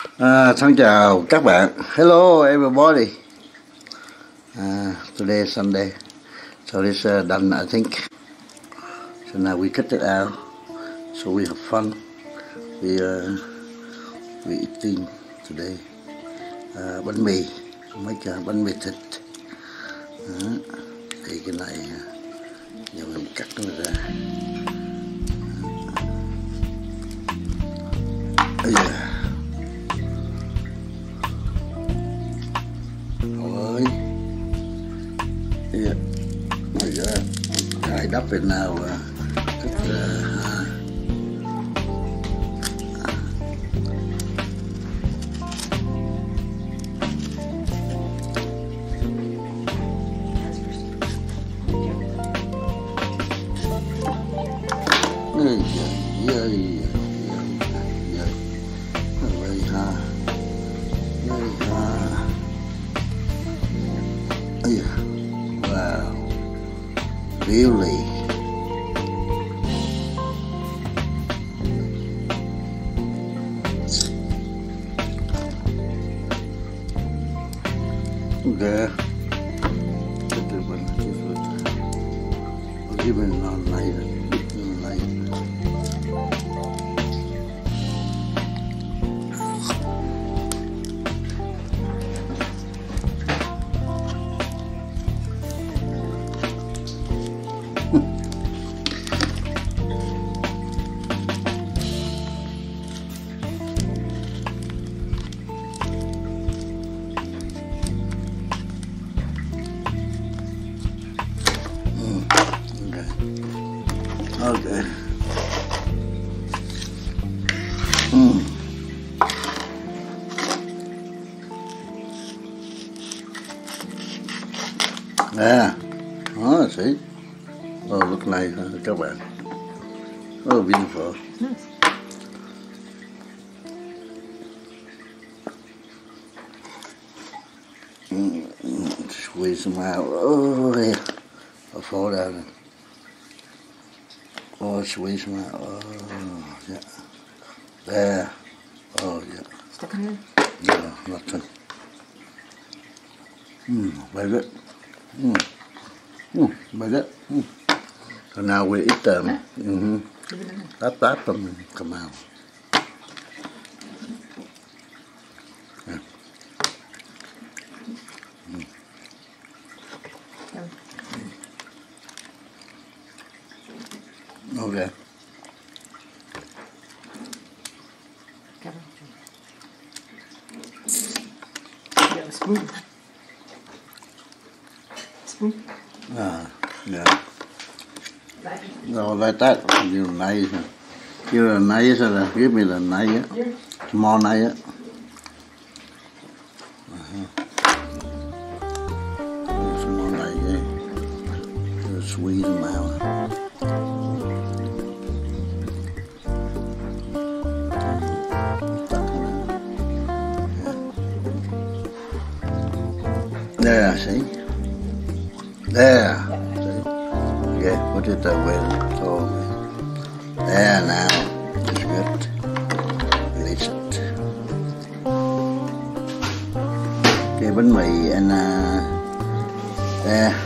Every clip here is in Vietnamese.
Xin chào các bạn. Hello everybody. Today is Sunday, so it's done, I think. So now we cut it out, so we have fun. We eating today bánh mì, make bánh mì thịt. Thì cái này giờ mình cắt nó ra. Ây da. Ôi. Yeah. Bây giờ I đắp it now. Wow, really? Okay. I'll give it on later. Okay. Oh, see. Oh, look nice, các bạn. Oh, beautiful. Nice. Squeeze them out. Oh, yeah. I'll fall down. Oh, squeeze them out. Oh, yeah. There. Oh, yeah. Stuck in there? No, nothing. Very good. Very good. So now we eat them. Tap them come out. Yeah. Okay. Yeah, a spoon. Spoon? Yeah. No, like that. You're nice. You're nice. Give me the knife. Small knife. Small knife. Yeah. Just squeeze them out. There, see? There. See? Okay, put it that way. So, there now. It's good. Release it. Okay, bánh mì and there.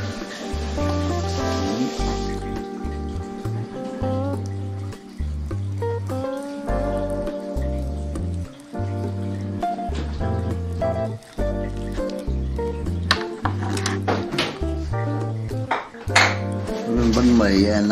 Bánh mì and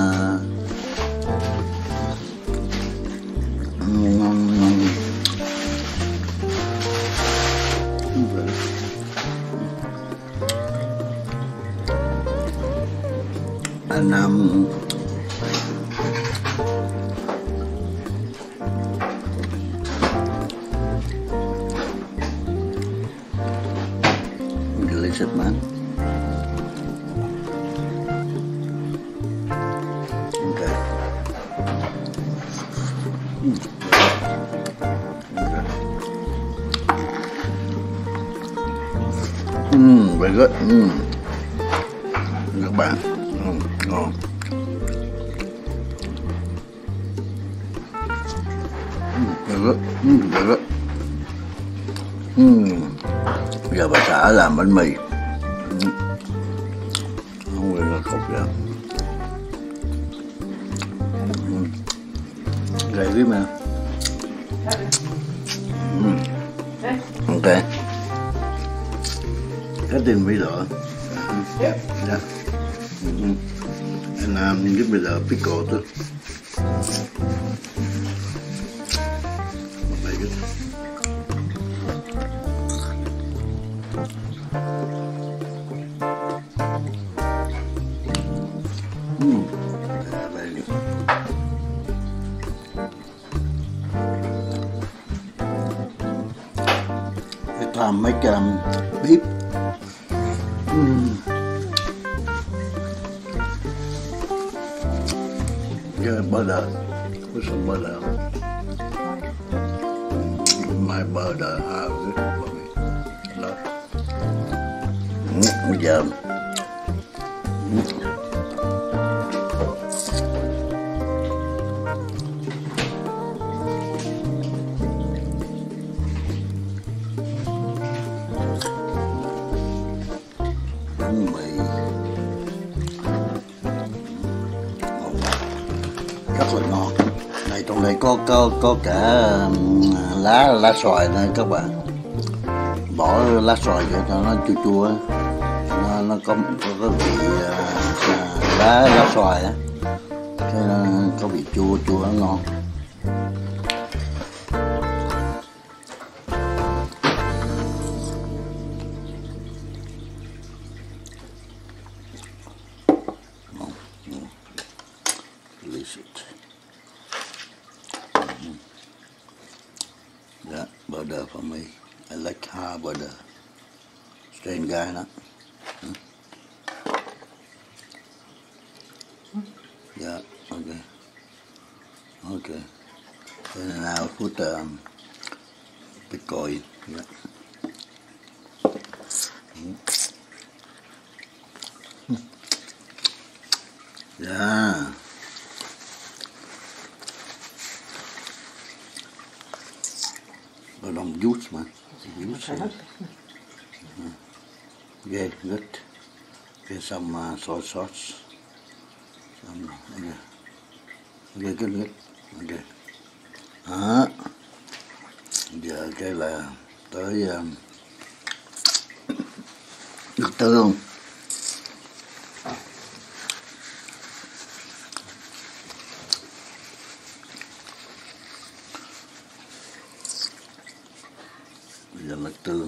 release it, man. Okay. Very good. Các bạn. Ngon. Very good. Very good. Giờ bà xã làm bánh mì. Không quên là cục ra. Gầy biết mà. Ok. Cái tiền bây giờ. Yeah. And give me the pickle too. Very good. Very good. Cái time make beef. Yeah, butter. Put some butter. My butter, how good for me. Love. Bây giờ bánh mì rất là ngon. Này trong này có cả lá xoài nữa các bạn. Bỏ lá xoài cho nó chua chua, nó có vị lá xoài á, cho nên có vị chua chua ngon. Yeah, butter for me. I like hard butter. Strange guy, no? Yeah, okay. Okay. And now put pickle in. Yeah. Yeah. But I'm juice, man. Juice. Yeah, good. Get some soy sauce. Some, okay. Okay, good. Okay. Đó. Giờ cái là tới nước tương. Bây giờ nước tương.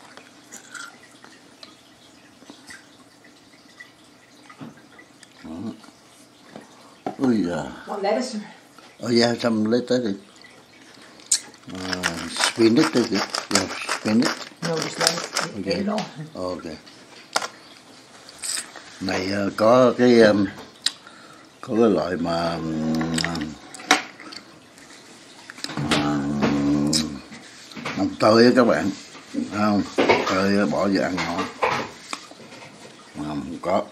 Đó. Ôi da. Want lettuce? Oh yeah, some lettuce. Spinach is it? Yeah, spinach. No, just lettuce. Okay. Get it all. Okay. Này có cái loại mà mồng tơi á các bạn, không? Tơi bỏ vô ăn ngon. Không có.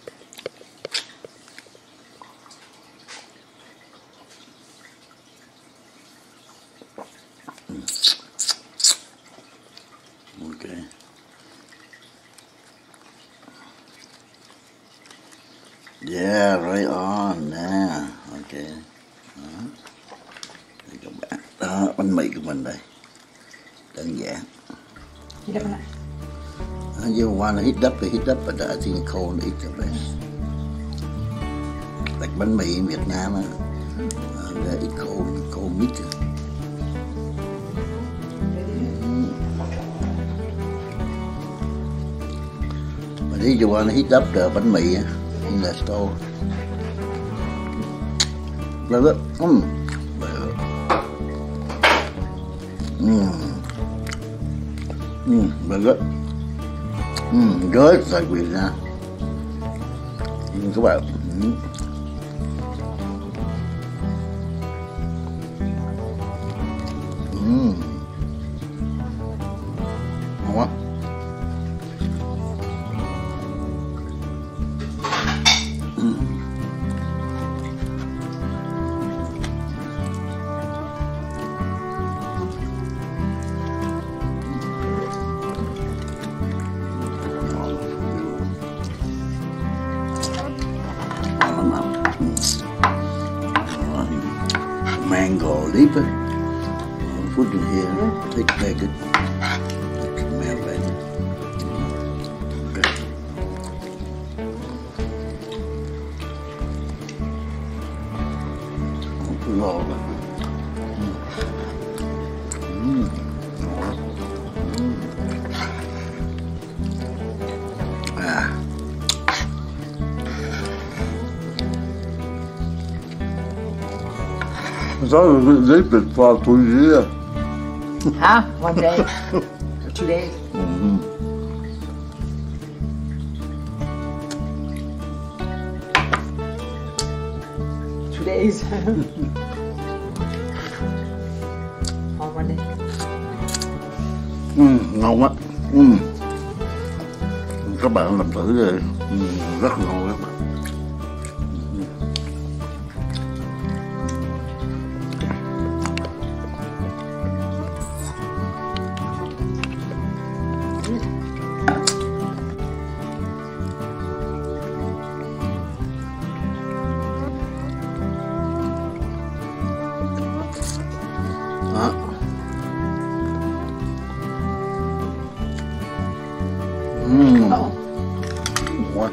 Okay. Yeah, right on nè. Okay. Đó. Đây các bạn. Đó, bánh mì của mình đây. Đơn giản. Heat up lại. You want to heat up, but I think cold is the best. Like bánh mì in Việt Nam, they eat cold meat. But if you want to heat up the bánh mì in the stove, very good. Very good. Good like Việt Nam. Các bạn. Ngon quá. mango leaf. Put in here. Take it. Smell that. Okay. Ngon lắm. So leave it for 2 years. Huh? 1 day. Or 2 days. Two days. On 1 day. Ngon quá. Các bạn làm thử đi. Rất ngon các bạn. Đó. Quá.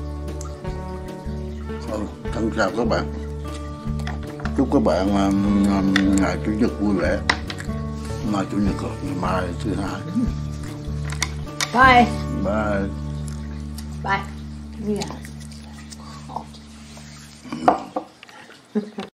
Thân chào các bạn. Chúc các bạn ngày Chủ nhật vui vẻ. Mai Chủ nhật rồi, mai thứ hai. Bye. Bye. Bye. Yeah.